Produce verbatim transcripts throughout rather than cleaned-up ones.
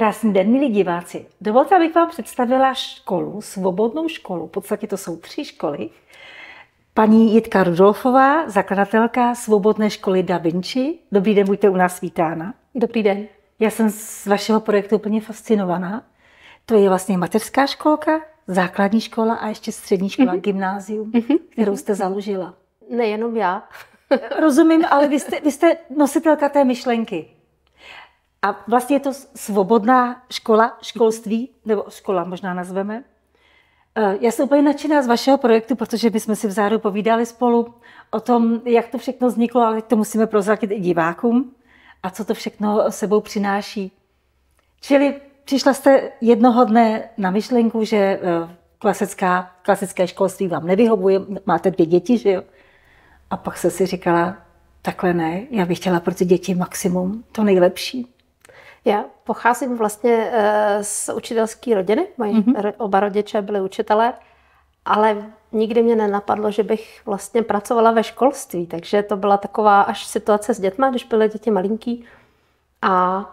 Krásný den, milí diváci. Dovolte, abych vám představila školu, svobodnou školu. V podstatě to jsou tři školy. Paní Jitka Rudolfová, zakladatelka Svobodné školy Da Vinci. Dobrý den, buďte u nás vítána. Dobrý den. Já jsem z vašeho projektu úplně fascinovaná. To je vlastně mateřská školka, základní škola a ještě střední škola, mm-hmm. gymnázium, mm-hmm. kterou jste založila. Nejenom já. Rozumím, ale vy jste, vy jste nositelka té myšlenky. A vlastně je to svobodná škola, školství, nebo škola možná nazveme. Já jsem úplně nadšená z vašeho projektu, protože bychom si vzáru povídali spolu o tom, jak to všechno vzniklo, ale to musíme prozradit i divákům a co to všechno sebou přináší. Čili přišla jste jednoho dne na myšlenku, že klasická, klasické školství vám nevyhovuje, máte dvě děti, že jo? A pak se si říkala, takhle ne, já bych chtěla pro ty děti maximum, to nejlepší. Já pocházím vlastně z učitelské rodiny, moji mm-hmm. oba rodiče byli učitelé, ale nikdy mě nenapadlo, že bych vlastně pracovala ve školství, takže to byla taková až situace s dětma, když byly děti malinký a,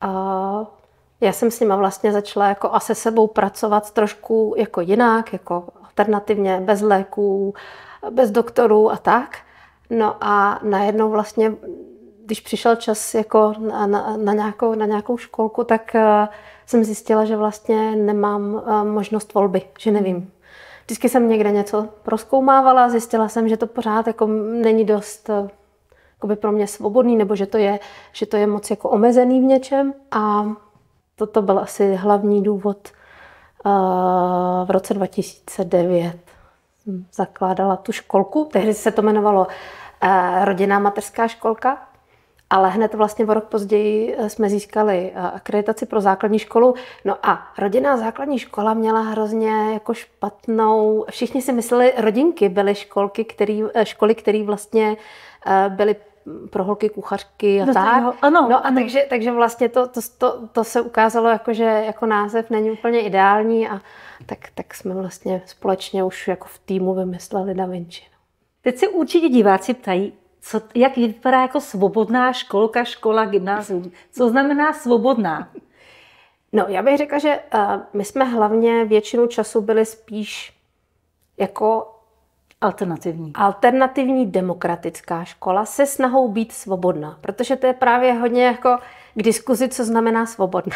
a já jsem s nima vlastně začala jako a se sebou pracovat trošku jako jinak, jako alternativně, bez léků, bez doktorů a tak. No a najednou vlastně když přišel čas jako na, na, na, nějakou, na nějakou školku, tak uh, jsem zjistila, že vlastně nemám uh, možnost volby, že nevím. Vždycky jsem někde něco prozkoumávala, zjistila jsem, že to pořád jako není dost uh, pro mě svobodný, nebo že to, je, že to je moc jako omezený v něčem. A toto byl asi hlavní důvod. Uh, v roce dva tisíce devět jsem zakládala tu školku, tehdy se to jmenovalo uh, Rodinná mateřská školka. Ale hned vlastně o rok později jsme získali akreditaci pro základní školu. No a rodinná základní škola měla hrozně jako špatnou... Všichni si mysleli, rodinky byly školky, který, školy, které vlastně byly pro holky kuchařky a no tak. Jo, ano, no a ano. Takže, takže vlastně to, to, to, to se ukázalo, jako, že jako název není úplně ideální a tak, tak jsme vlastně společně už jako v týmu vymysleli Da Vinci. Teď se určitě diváci ptají, Co, jak vypadá jako svobodná školka, škola, gymnázium? Co znamená svobodná? No, já bych řekla, že uh, my jsme hlavně většinu času byli spíš jako alternativní. alternativní demokratická škola se snahou být svobodná, protože to je právě hodně jako k diskuzi, co znamená svobodná.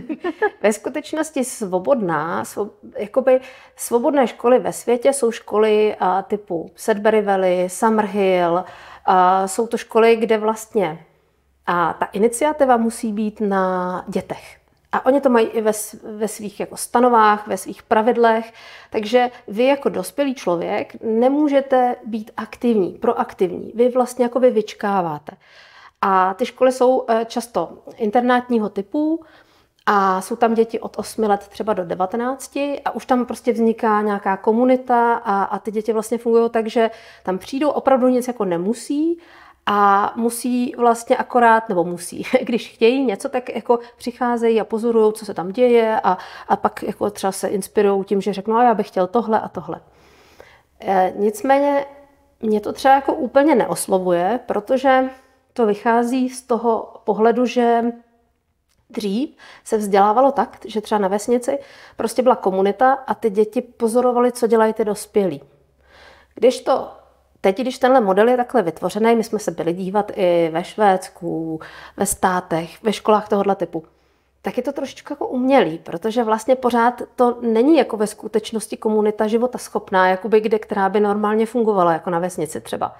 Ve skutečnosti svobodná, svob, jakoby svobodné školy ve světě jsou školy uh, typu Sudbury Valley, Summerhill. Uh, jsou to školy, kde vlastně a ta iniciativa musí být na dětech. A oni to mají i ve, ve svých jako stanovách, ve svých pravidlech. Takže vy jako dospělý člověk nemůžete být aktivní, proaktivní. Vy vlastně jako vy vyčkáváte. A ty školy jsou často internátního typu a jsou tam děti od osmi let třeba do devatenácti a už tam prostě vzniká nějaká komunita a, a ty děti vlastně fungují tak, že tam přijdou, opravdu nic jako nemusí a musí vlastně akorát, nebo musí, když chtějí něco, tak jako přicházejí a pozorují, co se tam děje a, a pak jako třeba se inspirují tím, že řeknou, a já bych chtěl tohle a tohle. E, nicméně mě to třeba jako úplně neoslovuje, protože to vychází z toho pohledu, že dřív se vzdělávalo tak, že třeba na vesnici prostě byla komunita a ty děti pozorovaly, co dělají ty dospělí. Když to, teď, když tenhle model je takhle vytvořený, my jsme se byli dívat i ve Švédsku, ve státech, ve školách tohoto typu, tak je to trošičku jako umělý, protože vlastně pořád to není jako ve skutečnosti komunita života schopná, jakoby kde, která by normálně fungovala, jako na vesnici třeba.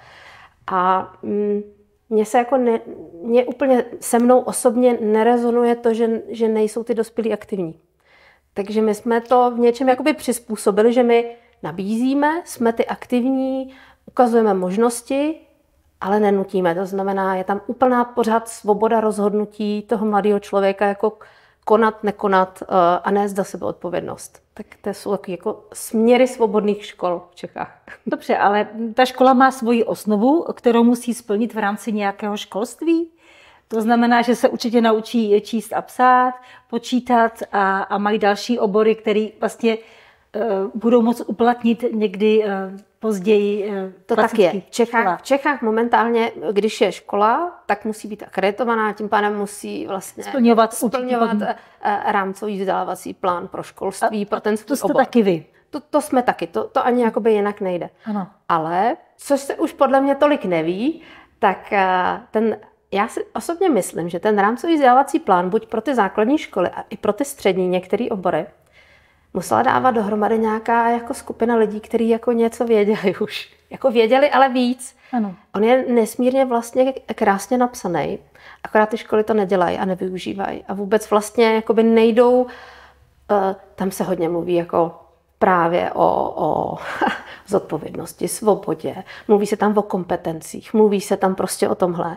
A mm, Mně se jako ne, mě úplně se mnou osobně nerezonuje to, že, že nejsou ty dospělí aktivní. Takže my jsme to v něčem jakoby přizpůsobili, že my nabízíme, jsme ty aktivní, ukazujeme možnosti, ale nenutíme. To znamená, je tam úplná pořád svoboda rozhodnutí toho mladého člověka, jako konat, nekonat a nést za sebe odpovědnost. Tak to jsou taky jako směry svobodných škol v Čechách. Dobře, ale ta škola má svoji osnovu, kterou musí splnit v rámci nějakého školství. To znamená, že se určitě naučí číst a psát, počítat a, a mají další obory, které vlastně budou moct uplatnit někdy později. To tak je. V Čechách, v Čechách momentálně, když je škola, tak musí být akreditovaná, tím pádem musí vlastně splňovat, splňovat rámcový vzdělávací plán pro školství, a, pro ten svůj to jste obor. taky vy. To, to jsme taky, to, to ani jakoby jinak nejde. Ano. Ale, což se už podle mě tolik neví, tak ten, já si osobně myslím, že ten rámcový vzdělávací plán buď pro ty základní školy a i pro ty střední některé obory musela dávat dohromady nějaká jako skupina lidí, kteří jako něco věděli už. Jako věděli, ale víc. Ano. On je nesmírně vlastně krásně napsaný, akorát ty školy to nedělají a nevyužívají. A vůbec vlastně jakoby nejdou, uh, tam se hodně mluví jako právě o, o zodpovědnosti, svobodě, mluví se tam o kompetencích, mluví se tam prostě o tomhle.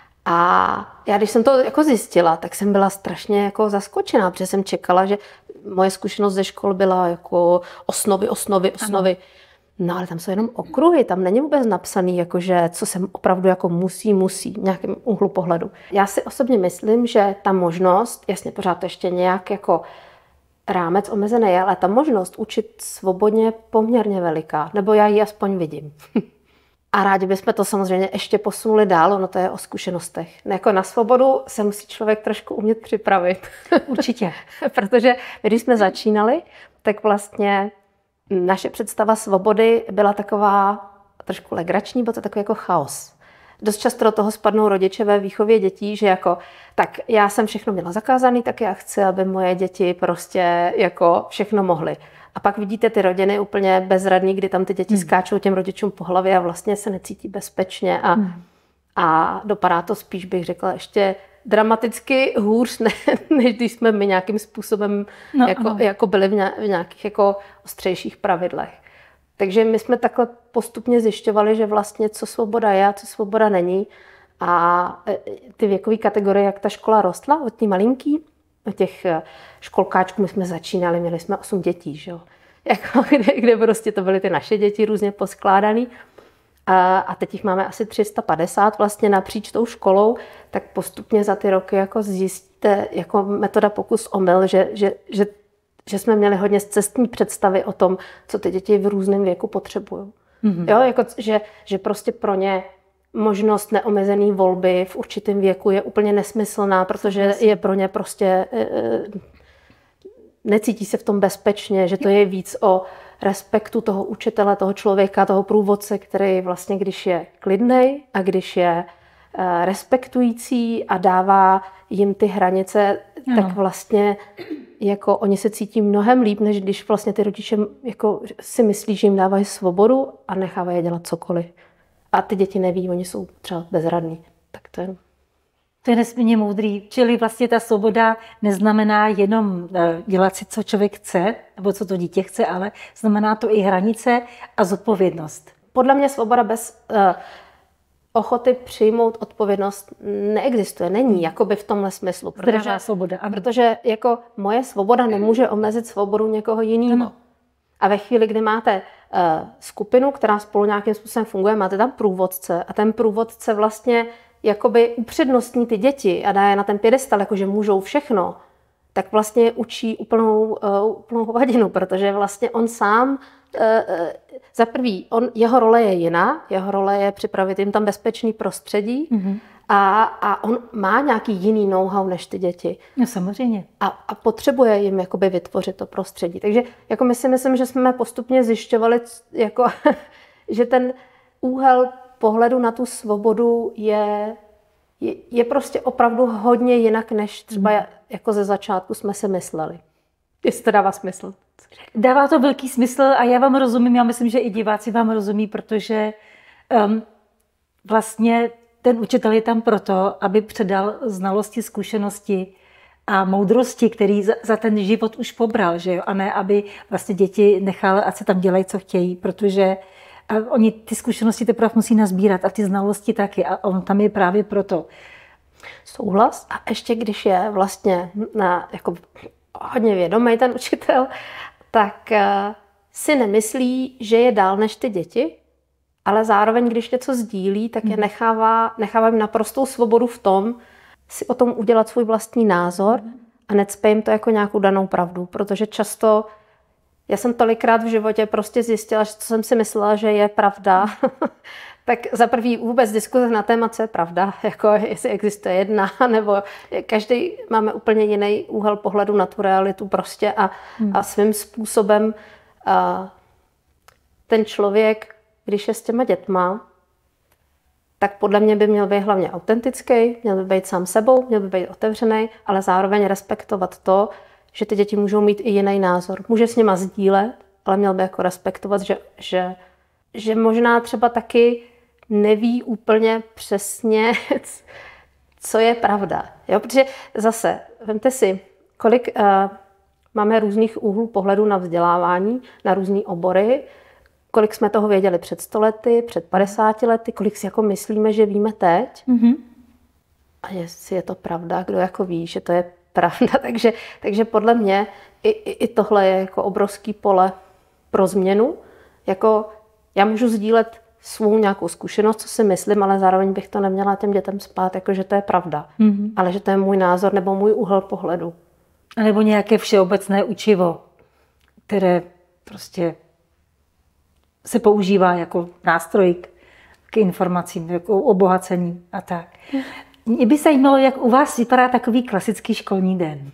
A já, když jsem to jako zjistila, tak jsem byla strašně jako zaskočená, protože jsem čekala, že moje zkušenost ze škol byla jako osnovy, osnovy, osnovy. Ano. No ale tam jsou jenom okruhy, tam není vůbec napsaný, jakože, co se opravdu jako musí, musí, v nějakém úhlu pohledu. Já si osobně myslím, že ta možnost, jasně pořád to ještě nějak jako rámec omezený je, ale ta možnost učit svobodně je poměrně veliká, nebo já ji aspoň vidím. A rádi bychom to samozřejmě ještě posunuli dál, ono to je o zkušenostech. Jako na svobodu se musí člověk trošku umět připravit. Určitě. Protože když jsme začínali, tak vlastně naše představa svobody byla taková trošku legrační, byl to takový jako chaos. Dost často do toho spadnou rodiče ve výchově dětí, že jako, tak já jsem všechno měla zakázaný, tak já chci, aby moje děti prostě jako všechno mohly. A pak vidíte ty rodiny úplně bezradný, kdy tam ty děti hmm. skáčou těm rodičům po hlavě a vlastně se necítí bezpečně a, hmm. a dopadá to spíš, bych řekla, ještě dramaticky hůř, ne, než když jsme my nějakým způsobem no, jako, no. jako byli v, ně, v nějakých jako ostřejších pravidlech. Takže my jsme takhle postupně zjišťovali, že vlastně co svoboda je a co svoboda není. A ty věkové kategorie, jak ta škola rostla od té malinký, od těch školkáčků, my jsme začínali, měli jsme osm dětí, že jo? Jako, kde, kde prostě to byly ty naše děti různě poskládaný. A, a teď jich máme asi tři sta padesát vlastně napříč tou školou, tak postupně za ty roky jako zjistíte jako metoda pokus omyl, že, že, že, že jsme měli hodně cestní představy o tom, co ty děti v různém věku potřebují. Mm-hmm. Jo, jako, že, že prostě pro ně možnost neomezené volby v určitém věku je úplně nesmyslná, protože je pro ně prostě necítí se v tom bezpečně, že to je víc o respektu toho učitele, toho člověka, toho průvodce, který vlastně, když je klidnej a když je respektující a dává jim ty hranice, ano. tak vlastně jako oni se cítí mnohem líp, než když vlastně ty rodiče jako si myslí, že jim dávají svobodu a nechávají je dělat cokoliv. A ty děti neví, oni jsou třeba bezradní. Tak to je... To je nesmírně moudrý. Čili vlastně ta svoboda neznamená jenom dělat si, co člověk chce, nebo co to dítě chce, ale znamená to i hranice a zodpovědnost. Podle mě svoboda bez uh, ochoty přijmout odpovědnost neexistuje. Není jakoby v tomhle smyslu. Zdravá svoboda. Ano. Protože jako moje svoboda nemůže omezit svobodu někoho jiného. A ve chvíli, kdy máte uh, skupinu, která spolu nějakým způsobem funguje, máte tam průvodce a ten průvodce vlastně jakoby upřednostní ty děti a dá je na ten pědestal, jakože můžou všechno, tak vlastně učí úplnou, uh, úplnou hovadinu, protože vlastně on sám, uh, uh, za prvý, on, jeho role je jiná, jeho role je připravit jim tam bezpečný prostředí mm-hmm. a, a on má nějaký jiný know-how než ty děti. No samozřejmě. A, a potřebuje jim jakoby vytvořit to prostředí. Takže jako my si myslím, že jsme postupně zjišťovali, jako, že ten úhel pohledu na tu svobodu je, je, je prostě opravdu hodně jinak, než třeba mm. jako ze začátku jsme si mysleli. Jestli to dává smysl. Dává to velký smysl a já vám rozumím, já myslím, že i diváci vám rozumí, protože um, vlastně ten učitel je tam proto, aby předal znalosti, zkušenosti a moudrosti, který za, za ten život už pobral, že jo? A ne, aby vlastně děti nechal, ať se tam dělají, co chtějí, protože a oni ty zkušenosti teprve musí nazbírat a ty znalosti taky a on tam je právě proto. Souhlas. A ještě když je vlastně na, jako hodně vědomý ten učitel, tak uh, si nemyslí, že je dál než ty děti, ale zároveň, když něco sdílí, tak je nechává, nechává jim naprostou svobodu v tom, si o tom udělat svůj vlastní názor a necpe jim to jako nějakou danou pravdu, protože často já jsem tolikrát v životě prostě zjistila, že co jsem si myslela, že je pravda, tak za prvý vůbec diskuze na téma, co je pravda, jako jestli existuje jedna, nebo každý máme úplně jiný úhel pohledu na tu realitu prostě a, hmm. a svým způsobem a ten člověk, když je s těma dětma, tak podle mě by měl být hlavně autentický, měl by být sám sebou, měl by být otevřený, ale zároveň respektovat to, že ty děti můžou mít i jiný názor. Může s nima sdílet, ale měl by jako respektovat, že, že, že možná třeba taky neví úplně přesně, co je pravda. Jo? Protože zase, vemte si, kolik uh, máme různých úhlů pohledu na vzdělávání, na různé obory, kolik jsme toho věděli před sto lety, před padesáti lety, kolik si jako myslíme, že víme teď. Mm-hmm. A jestli je to pravda, kdo jako ví, že to je pravda. takže, takže podle mě i, i, i tohle je jako obrovský pole pro změnu. Jako já můžu sdílet svou nějakou zkušenost, co si myslím, ale zároveň bych to neměla těm dětem spát, jako že to je pravda. Mm-hmm. Ale že to je můj názor nebo můj úhel pohledu. A nebo nějaké všeobecné učivo, které prostě se používá jako nástroj k, k informacím, jako obohacení a tak. Mě by zajímalo, jak u vás vypadá takový klasický školní den.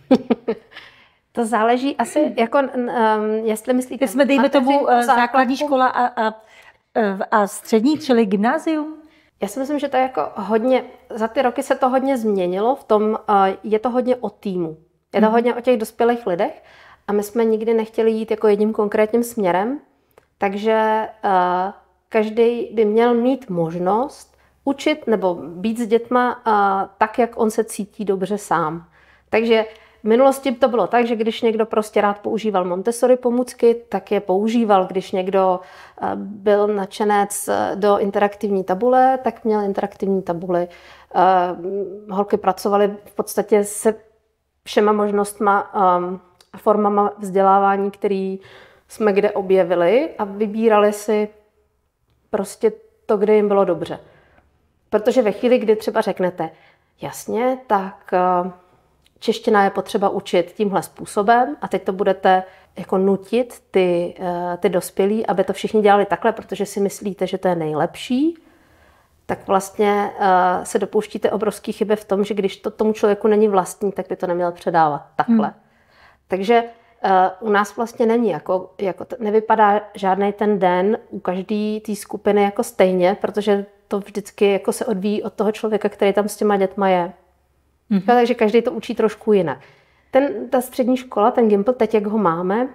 To záleží asi, jako, um, jestli myslíte... My jsme, dejme tomu, základní škola a, a, a střední, čili gymnázium? Já si myslím, že to je jako hodně, za ty roky se to hodně změnilo, v tom je to hodně o týmu. Je to mm. hodně o těch dospělých lidech a my jsme nikdy nechtěli jít jako jedním konkrétním směrem, takže uh, každý by měl mít možnost učit nebo být s dětma uh, tak, jak on se cítí dobře sám. Takže v minulosti to bylo tak, že když někdo prostě rád používal Montessori pomůcky, tak je používal. Když někdo uh, byl nadšenec do interaktivní tabule, tak měl interaktivní tabuly. Uh, holky pracovaly v podstatě se všema možnostma um, a formama vzdělávání, který jsme kde objevili a vybírali si prostě to, kde jim bylo dobře. Protože ve chvíli, kdy třeba řeknete, jasně, tak čeština je potřeba učit tímhle způsobem a teď to budete jako nutit ty, ty dospělí, aby to všichni dělali takhle, protože si myslíte, že to je nejlepší, tak vlastně se dopouštíte obrovský chyby v tom, že když to tomu člověku není vlastní, tak by to neměl předávat takhle. Hmm. Takže Uh, u nás vlastně není, jako, jako t- nevypadá žádný ten den u každé té skupiny jako stejně, protože to vždycky jako se odvíjí od toho člověka, který tam s těma dětma je. Mm-hmm. Takže každý to učí trošku jinak. Ten, ta střední škola, ten Gimpl, teď jak ho máme,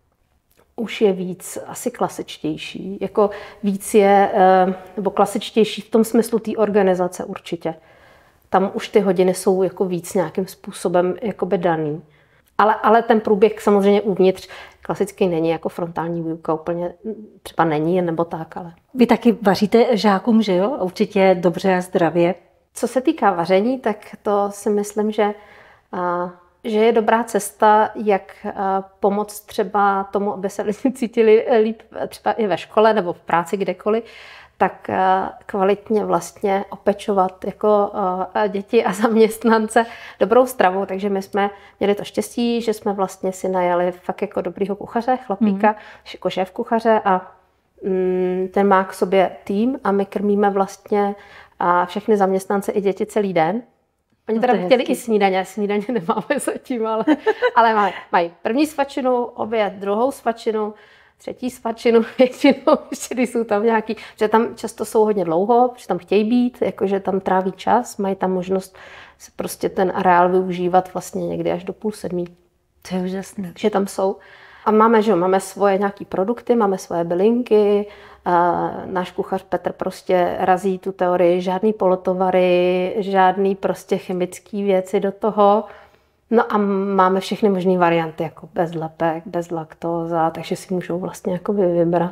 už je víc asi klasičtější. Jako víc je, uh, nebo klasičtější v tom smyslu té organizace určitě. Tam už ty hodiny jsou jako víc nějakým způsobem jakoby daný. Ale, ale ten průběh samozřejmě uvnitř klasicky není, jako frontální výuka úplně třeba není, nebo tak, ale... Vy taky vaříte žákům, že jo? Určitě dobře a zdravě. Co se týká vaření, tak to si myslím, že, a, že je dobrá cesta, jak a, pomoct třeba tomu, aby se lidi cítili líp třeba i ve škole nebo v práci kdekoliv, tak kvalitně vlastně opečovat jako děti a zaměstnance dobrou stravu. Takže my jsme měli to štěstí, že jsme vlastně si najali fakt jako dobrýho kuchaře, chlapíka, mm. jako šéf kuchaře a mm, ten má k sobě tým a my krmíme vlastně a všechny zaměstnance i děti celý den. Oni teda chtěli i snídaně, snídaně nemáme zatím, ale, ale mají, mají první svačinu, oběd, druhou svačinu, třetí svačinu, většinou, když jsou tam nějaký, že tam často jsou hodně dlouho, že tam chtějí být, jakože tam tráví čas, mají tam možnost se prostě ten areál využívat vlastně někdy až do půl sedmí. To je úžasné. Že tam jsou. A máme, že jo, máme svoje nějaký produkty, máme svoje bylinky, a náš kuchař Petr prostě razí tu teorii, žádný polotovary, žádný prostě chemické věci do toho. No a máme všechny možné varianty, jako bez lepek, bez laktóza, takže si můžou vlastně jako vybrat.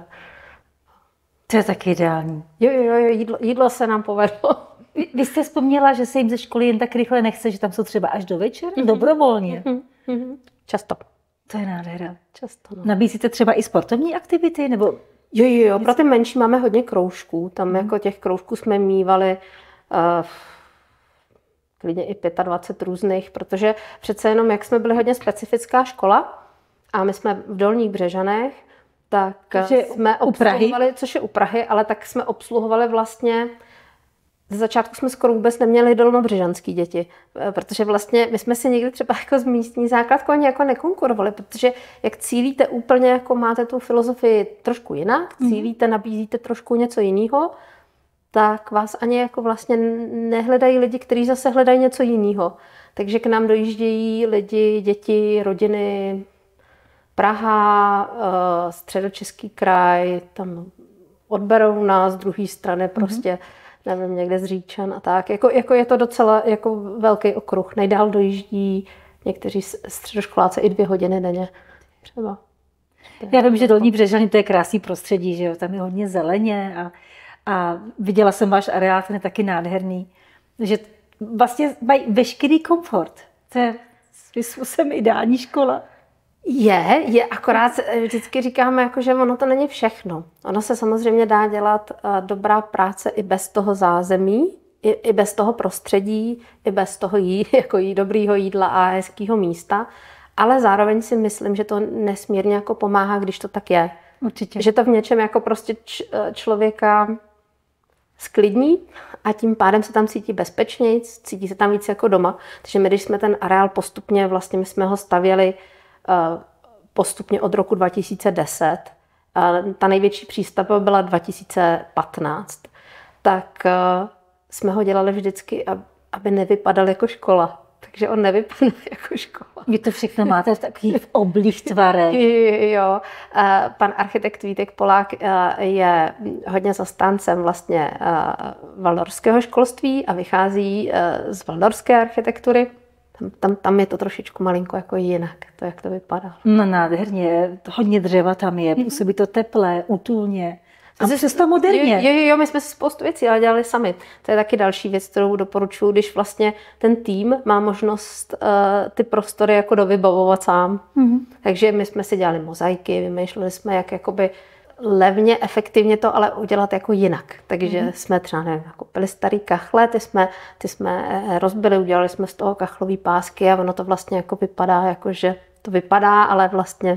To je taky ideální. Jo, jo, jo, jídlo, jídlo se nám povedlo. Vy, vy jste vzpomněla, že se jim ze školy jen tak rychle nechce, že tam jsou třeba až do večera? Mm-hmm. Dobrovolně? Mm-hmm. Často. To je nádhera. Často, no. Nabízíte třeba i sportovní aktivity? Nebo... Jo, jo, jo, pro ty menší máme hodně kroužků. Tam mm. jako těch kroužků jsme mívali uh, klidně i dvacet pět různých, protože přece jenom, jak jsme byli hodně specifická škola a my jsme v Dolních Břežanech, tak Takže jsme obsluhovali, což je u Prahy, ale tak jsme obsluhovali vlastně, ze začátku jsme skoro vůbec neměli dolnobřežanský děti, protože vlastně my jsme si někdy třeba jako z místní základku ani jako nekonkurovali, protože jak cílíte úplně, jako máte tu filozofii trošku jinak, cílíte, nabízíte trošku něco jiného, tak vás ani jako vlastně nehledají lidi, kteří zase hledají něco jiného. Takže k nám dojíždějí lidi, děti, rodiny, Praha, Středočeský kraj, tam odberou nás z druhé strany prostě, mm-hmm. nevím, někde z Říčan a tak. Jako, jako je to docela jako velký okruh. Nejdál dojíždí někteří středoškoláci i dvě hodiny denně třeba. Já vím, že Dolní Břežany, to je krásný prostředí, že jo? Tam je hodně zeleně a, a viděla jsem váš areál, ten je taky nádherný. Že vlastně mají veškerý komfort. To je svým způsobem ideální škola. Je, je, akorát vždycky říkáme, jako, že ono to není všechno. Ono se samozřejmě dá dělat dobrá práce i bez toho zázemí, i, i bez toho prostředí, i bez toho jí, jako jí dobrýho jídla a hezkého místa, ale zároveň si myslím, že to nesmírně jako pomáhá, když to tak je. Určitě. Že to v něčem jako prostě č, člověka sklidní a tím pádem se tam cítí bezpečněji, cítí se tam víc jako doma. Takže my, když jsme ten areál postupně, vlastně my jsme ho stavěli postupně od roku dva tisíce deset. Ta největší přístavba byla dva tisíce patnáct. Tak jsme ho dělali vždycky, aby nevypadal jako škola. Takže on nevypadá jako škola. Vy to všechno máte v takových oblých tvarech. Jo. Pan architekt Vítek Polák je hodně zastáncem vlastně valdorského školství a vychází z valdorské architektury. Tam, tam, tam je to trošičku malinko jako jinak, to jak to vypadá. No nádherně, hodně dřeva tam je, působí to teplé, útulně. A přesto moderně. Jo, jo, jo, my jsme si spoustu věcí ale dělali sami. To je taky další věc, kterou doporučuji, když vlastně ten tým má možnost uh, ty prostory jako dovybavovat sám. Mm-hmm. Takže my jsme si dělali mozaiky, vymýšleli jsme, jak jakoby levně, efektivně to ale udělat jako jinak. Takže mm-hmm. jsme třeba nevím, koupili starý kachle, ty jsme, ty jsme rozbili, udělali jsme z toho kachlový pásky a ono to vlastně jako vypadá, jako že to vypadá, ale vlastně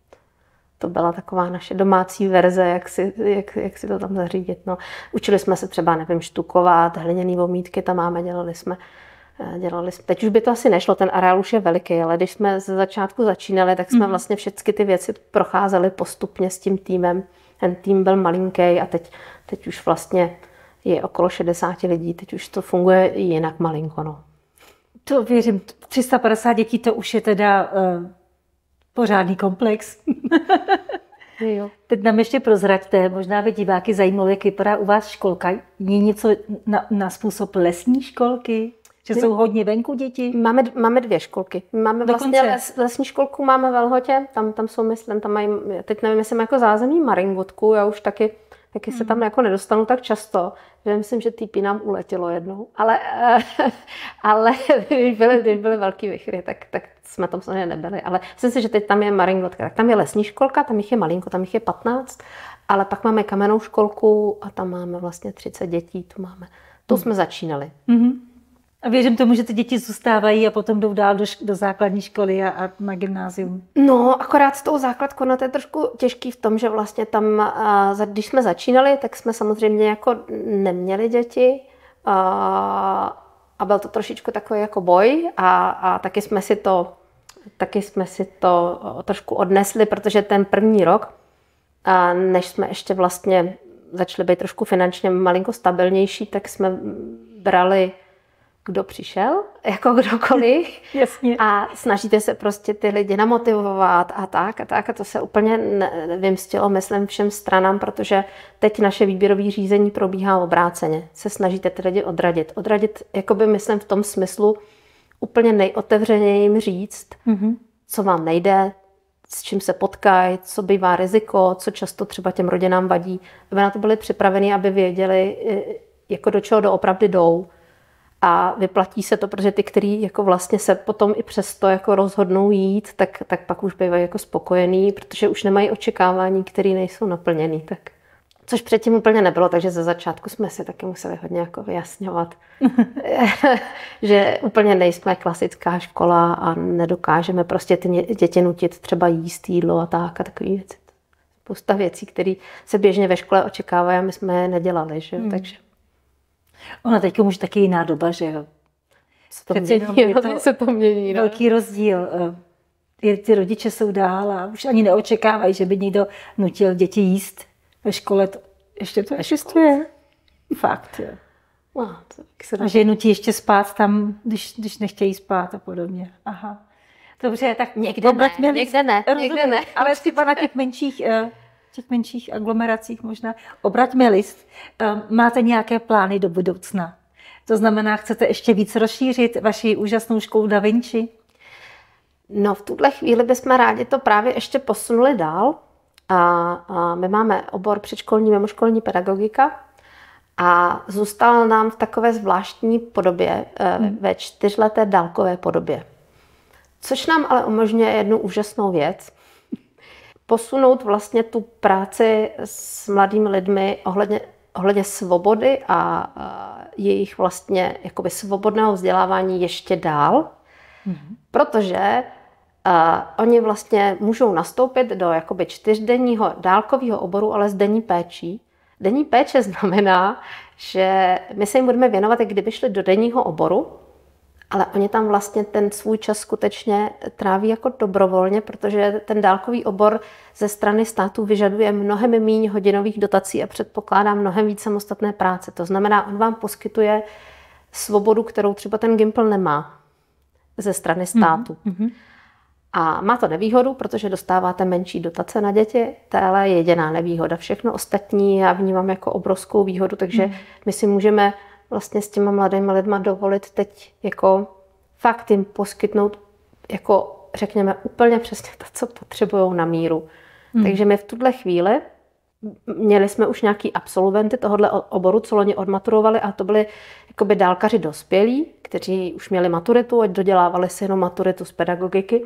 to byla taková naše domácí verze, jak si, jak, jak si to tam zařídit. No. Učili jsme se třeba, nevím, štukovat, hliněný omítky tam máme, dělali jsme, dělali jsme. Teď už by to asi nešlo, ten areál už je veliký, ale když jsme ze začátku začínali, tak jsme mm. vlastně všechny ty věci procházeli postupně s tím týmem. Ten tým byl malinký a teď, teď už vlastně je okolo šedesát lidí, teď už to funguje jinak malinko. No. To věřím, tři sta padesát dětí, to už je teda uh, pořádný komplex. Jo. Teď nám ještě prozraďte, možná by diváky zajímalo, jak vypadá u vás školka. Je něco na, na způsob lesní školky? Že jsou hodně venku děti? Máme, máme dvě školky. Máme vlastně les, lesní školku máme ve Lhotě, tam, tam jsou, myslím, tam mají, teď nevím, jestli jako zázemí Maringotku, já už taky, taky hmm. se tam jako nedostanu tak často, že myslím, že týpí nám uletělo jednou, ale, ale když byly, když byly velký vichry, tak, tak jsme tam samozřejmě nebyli, ale myslím si, že teď tam je Maringotka, tak tam je lesní školka, tam jich je malinko, tam jich je patnáct, ale pak máme kamennou školku a tam máme vlastně třicet dětí, tu máme, tu hmm. jsme začínali. Hmm. A věřím tomu, že ty děti zůstávají a potom jdou dál do, do základní školy a, a na gymnázium. No, akorát s tou základkou, no to je trošku těžký v tom, že vlastně tam, a, když jsme začínali, tak jsme samozřejmě jako neměli děti a, a byl to trošičku takový jako boj a, a taky jsme si to, taky jsme si to trošku odnesli, protože ten první rok, a než jsme ještě vlastně začali být trošku finančně malinko stabilnější, tak jsme brali kdo přišel, jako kdokoliv. Jasně. A snažíte se prostě ty lidi namotivovat a tak a tak. A to se úplně vymstilo, myslím, všem stranám, protože teď naše výběrové řízení probíhá obráceně. Se snažíte ty lidi odradit. Odradit, jakoby myslím v tom smyslu, úplně nejotevřeněji jim říct, mm-hmm. co vám nejde, s čím se potkají, co bývá riziko, co často třeba těm rodinám vadí. Aby na to byli připraveni, aby věděli, jako do čeho doopravdy jdou. A vyplatí se to, protože ty, kteří jako vlastně se potom i přesto jako rozhodnou jít, tak, tak pak už bývají jako spokojení, protože už nemají očekávání, které nejsou naplněný. Tak. Což předtím úplně nebylo, takže ze začátku jsme si taky museli hodně jako vyjasňovat, že úplně nejsme klasická škola a nedokážeme prostě ty děti nutit třeba jíst jídlo a tak a takový věci. Spousta věcí, které se běžně ve škole očekávají a my jsme je nedělali, že hmm. takže. Ona teď už taky jiná doba, že jo. Se to mění, to, se to mění. Velký rozdíl. Ty rodiče jsou dál a už ani neočekávají, že by někdo nutil děti jíst. Ve škole to ještě to existuje. Fakt, jo. No, a že je nutí ještě spát tam, když, když nechtějí spát a podobně. Aha. Dobře, tak někde ne, list, někde ne, někde ne. Ale třeba na těch menších, těch menších aglomeracích možná. Obraťme list. Máte nějaké plány do budoucna? To znamená, chcete ještě víc rozšířit vaši úžasnou školu Da Vinci? No, v tuhle chvíli bychom rádi to právě ještě posunuli dál. A, a my máme obor předškolní, mimoškolní pedagogika a zůstal nám v takové zvláštní podobě, hmm. ve čtyřleté dálkové podobě. Což nám ale umožňuje jednu úžasnou věc. Posunout vlastně tu práci s mladými lidmi ohledně, ohledně svobody a, a jejich vlastně jakoby svobodného vzdělávání ještě dál. Hmm. Protože Uh, oni vlastně můžou nastoupit do jakoby čtyřdenního dálkového oboru, ale s denní péčí. Denní péče znamená, že my se jim budeme věnovat, jak kdyby šli do denního oboru, ale oni tam vlastně ten svůj čas skutečně tráví jako dobrovolně, protože ten dálkový obor ze strany státu vyžaduje mnohem méně hodinových dotací a předpokládá mnohem víc samostatné práce. To znamená, on vám poskytuje svobodu, kterou třeba ten Gimpl nemá ze strany státu. Mm-hmm. A má to nevýhodu, protože dostáváte menší dotace na děti, to je ale jediná nevýhoda. Všechno ostatní já vnímám jako obrovskou výhodu, takže mm. my si můžeme vlastně s těma mladými lidma dovolit teď jako fakt jim poskytnout jako řekněme úplně přesně to, co potřebují na míru. Mm. Takže my v tuhle chvíli měli jsme už nějaký absolventy tohohle oboru, co loni odmaturovali a to byli jakoby dálkaři dospělí, kteří už měli maturitu, ať dodělávali si jenom maturitu z pedagogiky.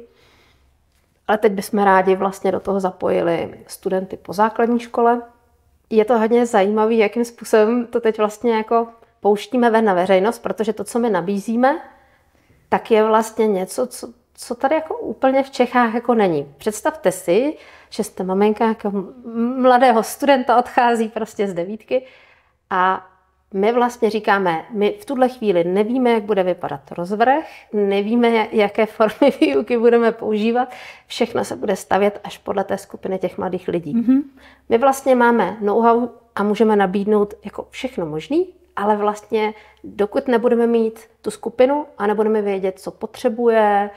Ale teď bychom rádi vlastně do toho zapojili studenty po základní škole. Je to hodně zajímavé, jakým způsobem to teď vlastně jako pouštíme ven na veřejnost, protože to, co my nabízíme, tak je vlastně něco, co, co tady jako úplně v Čechách jako není. Představte si, že jste maminka jako mladého studenta odchází prostě z devítky a my vlastně říkáme, my v tuhle chvíli nevíme, jak bude vypadat rozvrh, nevíme, jaké formy výuky budeme používat, všechno se bude stavět až podle té skupiny těch mladých lidí. Mm-hmm. My vlastně máme know-how a můžeme nabídnout jako všechno možný, ale vlastně dokud nebudeme mít tu skupinu a nebudeme vědět, co potřebuje,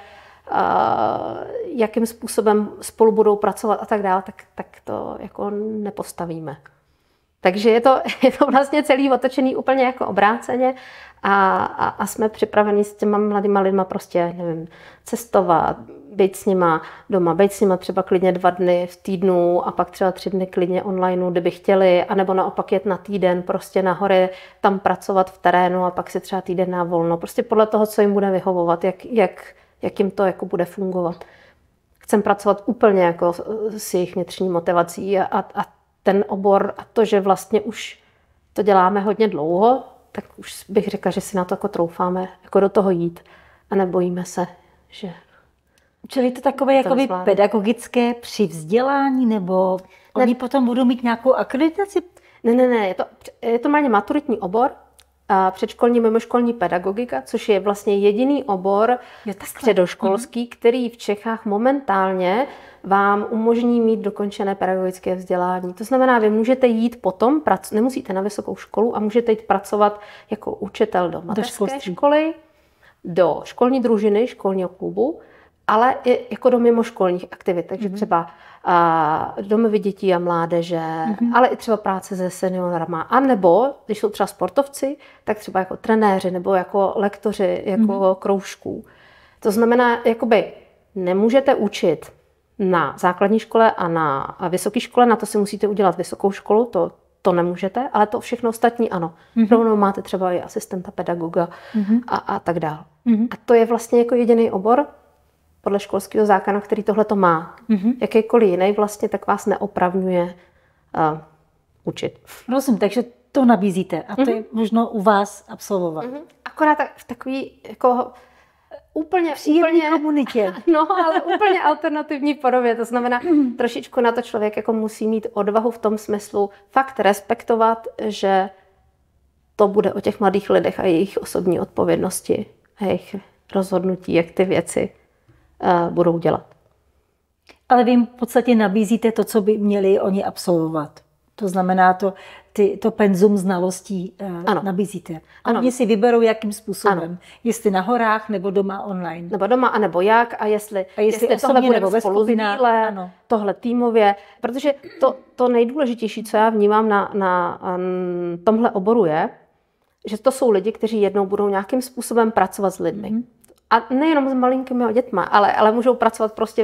jakým způsobem spolu budou pracovat a tak dále, tak, tak to jako nepostavíme. Takže je to, je to vlastně celý otočený úplně jako obráceně a, a, a jsme připraveni s těma mladýma lidma prostě, nevím, cestovat, být s nima doma, být s nima třeba klidně dva dny v týdnu a pak třeba tři dny klidně online, kdyby chtěli, anebo naopak jet na týden prostě na hory, tam pracovat v terénu a pak si třeba týden na volno. Prostě podle toho, co jim bude vyhovovat, jak, jak, jak jim to jako bude fungovat. Chcem pracovat úplně jako s jejich vnitřní motivací a, a, a ten obor a to, že vlastně už to děláme hodně dlouho, tak už bych řekla, že si na to jako troufáme jako do toho jít a nebojíme se, že... Čili to takové jakoby pedagogické přivzdělání, nebo ne, oni potom budou mít nějakou akreditaci? Ne, ne, ne, je to, je to méně maturitní obor, a předškolní mimoškolní pedagogika, což je vlastně jediný obor středoškolský, mm. který v Čechách momentálně vám umožní mít dokončené pedagogické vzdělání. To znamená, vy můžete jít potom, nemusíte na vysokou školu a můžete jít pracovat jako učitel do mateřské školy, do školní družiny, školního klubu, ale i jako do mimoškolních aktivit. Takže mm. třeba a domovy dětí a mládeže, mm-hmm. ale i třeba práce se seniorama. A nebo, když jsou třeba sportovci, tak třeba jako trenéři nebo jako lektoři, jako mm-hmm. kroužků. To znamená, jakoby nemůžete učit na základní škole a na vysoké škole, na to si musíte udělat vysokou školu, to, to nemůžete, ale to všechno ostatní ano. Mm-hmm. Rovnou máte třeba i asistenta pedagoga mm-hmm. a, a tak dál. Mm-hmm. A to je vlastně jako jediný obor, podle školského zákona, který tohle to má. Mm-hmm. Jakýkoliv jiný vlastně, tak vás neopravňuje uh, učit. Prosím, takže to nabízíte a to mm-hmm. je možno u vás absolvovat. Mm-hmm. Akorát tak, v takový jako úplně, příjemný komunitě. No, ale úplně alternativní podobě. To znamená, trošičku na to člověk jako musí mít odvahu v tom smyslu fakt respektovat, že to bude o těch mladých lidech a jejich osobní odpovědnosti a jejich rozhodnutí, jak ty věci uh, budou dělat. Ale vy jim v podstatě nabízíte to, co by měli oni absolvovat. To znamená, to, ty, to penzum znalostí uh, nabízíte. A ano. Oni si vyberou, jakým způsobem. Ano. Jestli na horách, nebo doma online. Nebo doma, anebo jak. A jestli, a jestli, jestli tohle bude spolu sdílet, tohle týmově. Protože to, to nejdůležitější, co já vnímám na, na um, tomhle oboru je, že to jsou lidi, kteří jednou budou nějakým způsobem pracovat s lidmi. Mm-hmm. A nejenom s malinkými dětma, ale, ale můžou pracovat prostě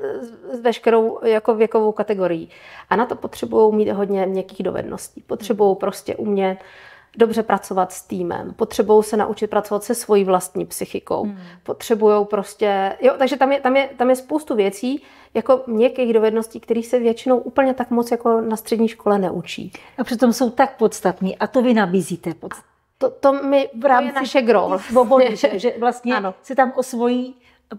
s veškerou jako věkovou kategorií. A na to potřebují mít hodně měkkých dovedností. Potřebují prostě umět dobře pracovat s týmem. Potřebují se naučit pracovat se svojí vlastní psychikou. Hmm. Potřebují prostě... Jo, takže tam je, tam, je, tam je spoustu věcí, jako měkkých dovedností, kterých se většinou úplně tak moc jako na střední škole neučí. A přitom jsou tak podstatní. A to vy nabízíte. To, to, my, v rámci to je naše gro. Svobody, že, že vlastně ano. si tam osvojí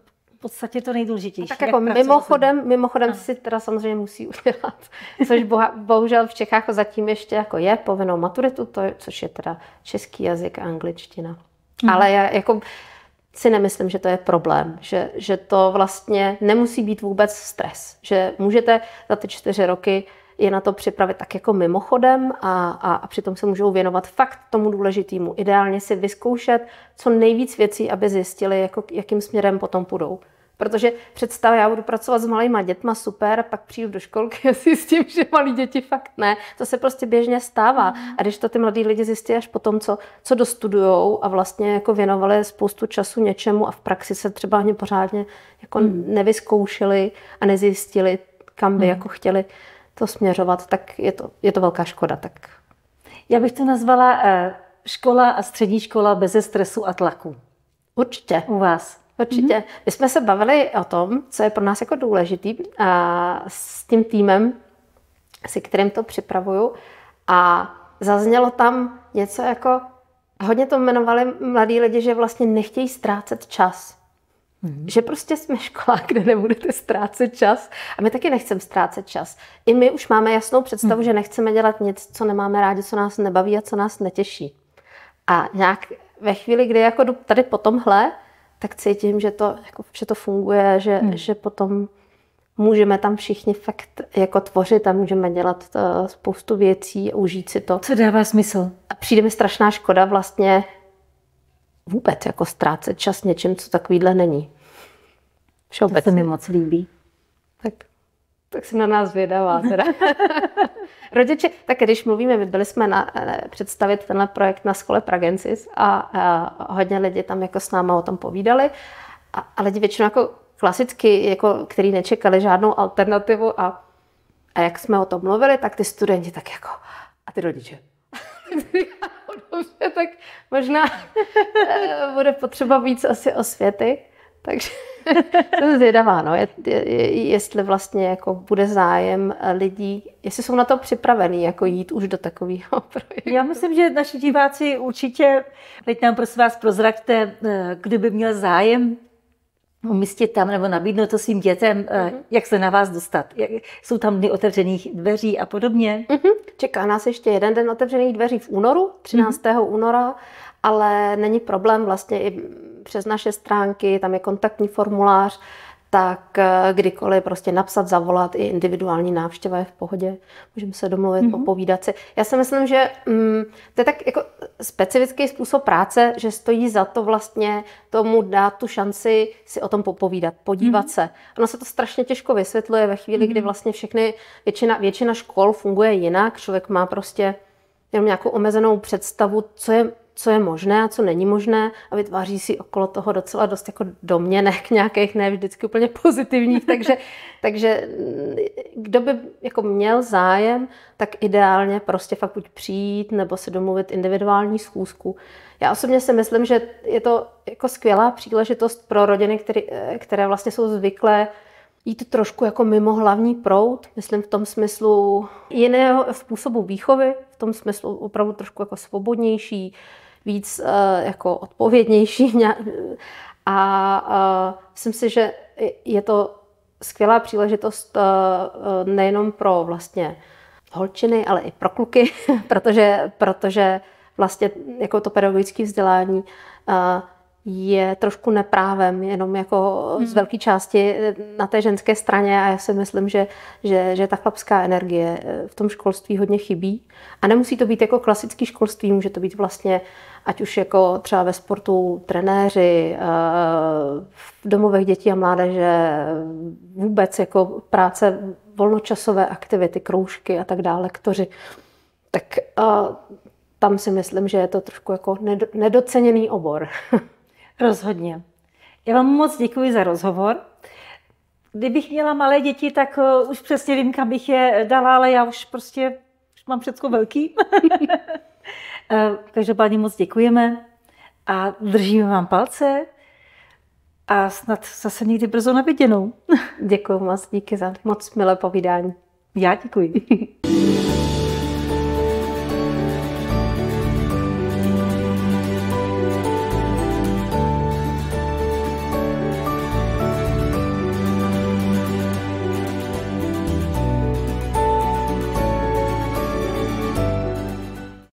v podstatě to nejdůležitější. Tak jako mimochodem, mimochodem si teda samozřejmě musí udělat, což boha, bohužel v Čechách zatím ještě jako je povinnou maturitu, to je, což je teda český jazyk a angličtina. Hmm. Ale já jako si nemyslím, že to je problém, že, že to vlastně nemusí být vůbec stres, že můžete za ty čtyři roky je na to připravit tak jako mimochodem a, a, a přitom se můžou věnovat fakt tomu důležitému. Ideálně si vyzkoušet co nejvíc věcí, aby zjistili, jako, jakým směrem potom půjdou. Protože představ, já budu pracovat s malýma dětma, super, pak přijdu do školky a zjistím, že malí děti fakt ne. To se prostě běžně stává. A když to ty mladí lidi zjistí až potom, co, co dostudujou a vlastně jako věnovali spoustu času něčemu a v praxi se třeba ani pořádně jako hmm. nevyzkoušeli a nezjistili, kam by hmm. jako chtěli to směřovat, tak je to, je to velká škoda. Tak. Já bych to nazvala eh, škola a střední škola beze stresu a tlaku. Určitě. U vás. Určitě. Mm-hmm. My jsme se bavili o tom, co je pro nás jako důležitý a s tím týmem, si kterým to připravuju a zaznělo tam něco jako, hodně to jmenovali mladí lidi, že vlastně nechtějí ztrácet čas. Hmm. Že prostě jsme škola, kde nebudete ztrácet čas a my taky nechceme ztrácet čas. I my už máme jasnou představu, hmm. že nechceme dělat nic, co nemáme rádi, co nás nebaví a co nás netěší. A nějak ve chvíli, kdy jako jdu tady po tomhle, tak cítím, že to, jako, že to funguje, že, hmm. že potom můžeme tam všichni fakt jako tvořit a můžeme dělat to, spoustu věcí a užít si to. Co dává smysl? A přijde mi strašná škoda vlastně vůbec jako ztrácet čas něčím, co takovýhle není. To se mi moc líbí. Tak, tak jsem na nás zvědavá teda. Rodiče, tak když mluvíme, my byli jsme na, představit tenhle projekt na škole Pragensis a, a hodně lidí tam jako s náma o tom povídali a, a lidi většinou jako klasicky, jako, který nečekali žádnou alternativu a, a jak jsme o tom mluvili, tak ty studenti tak jako a ty rodiče. Dobře, tak možná bude potřeba víc asi osvěty, takže jsem zvědavá, no, je, je, jestli vlastně jako bude zájem lidí, jestli jsou na to připravený jako jít už do takového projektu. Já myslím, že naši diváci určitě, teď nám prosím vás prozraďte, kdyby měl zájem umístit tam nebo nabídnout to svým dětem, mm-hmm. jak se na vás dostat. Jsou tam dny otevřených dveří a podobně? Mm-hmm. Čeká nás ještě jeden den otevřených dveří v únoru, třináctého Mm-hmm. února, ale není problém vlastně i přes naše stránky, tam je kontaktní formulář, tak kdykoliv prostě napsat, zavolat, i individuální návštěva je v pohodě. Můžeme se domluvit, mm-hmm. popovídat si. Já si myslím, že mm, to je tak jako specifický způsob práce, že stojí za to vlastně tomu dát tu šanci si o tom popovídat, podívat mm-hmm. se. Ono se to strašně těžko vysvětluje ve chvíli, mm-hmm. kdy vlastně všechny, většina, většina škol funguje jinak. Člověk má prostě jenom nějakou omezenou představu, co je co je možné a co není možné a vytváří si okolo toho docela dost jako domněnek nějakých, ne vždycky úplně pozitivních, takže, takže kdo by jako měl zájem, tak ideálně prostě fakt buď přijít nebo se domluvit individuální schůzku. Já osobně si myslím, že je to jako skvělá příležitost pro rodiny, které, které vlastně jsou zvyklé jít trošku jako mimo hlavní proud, myslím v tom smyslu jiného způsobu výchovy, v tom smyslu opravdu trošku jako svobodnější, víc uh, jako odpovědnější. A uh, myslím si, že je to skvělá příležitost uh, nejenom pro vlastně holčiny, ale i pro kluky, protože, protože vlastně jako to pedagogické vzdělání uh, je trošku neprávem, jenom jako hmm. z velké části na té ženské straně a já si myslím, že, že, že ta chlapská energie v tom školství hodně chybí. A nemusí to být jako klasický školství, může to být vlastně, ať už jako třeba ve sportu trenéři, v domovech dětí a mládeže, vůbec jako práce, volnočasové aktivity, kroužky a tak dále, lektoři. Tak tam si myslím, že je to trošku jako nedoceněný obor. Rozhodně. Já vám moc děkuji za rozhovor. Kdybych měla malé děti, tak uh, už přesně vím, kam bych je dala, ale já už prostě už mám všecko velký. Každopádně moc děkujeme a držíme vám palce a snad zase někdy brzo na viděnou. Děkuji moc, díky za moc milé povídání. Já děkuji.